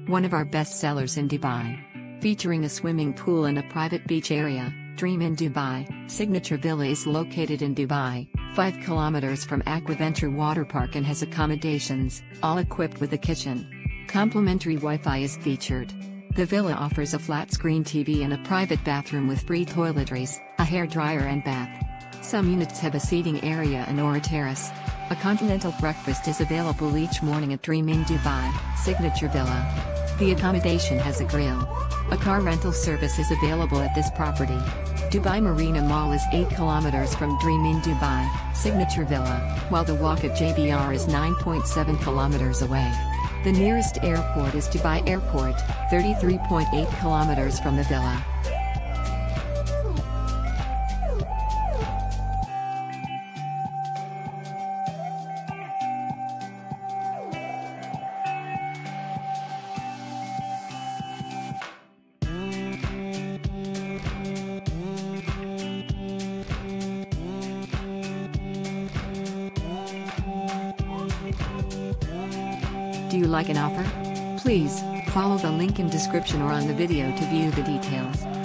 one of our best sellers in Dubai. Featuring a swimming pool and a private beach area, Dream in Dubai Signature Villa is located in Dubai, 5 kilometers from Aquaventure Water Park, and has accommodations, all equipped with a kitchen. Complimentary Wi-Fi is featured. The villa offers a flat-screen TV and a private bathroom with free toiletries, a hairdryer and bath. Some units have a seating area and/or a terrace. A continental breakfast is available each morning at Dream in Dubai Signature Villa. The accommodation has a grill. A car rental service is available at this property. Dubai Marina Mall is 8 kilometers from Dream in Dubai Signature Villa, while the walk at JBR is 9.7 kilometers away. The nearest airport is Dubai Airport, 33.8 kilometers from the villa. Do you like an offer? Please follow the link in description or on the video to view the details.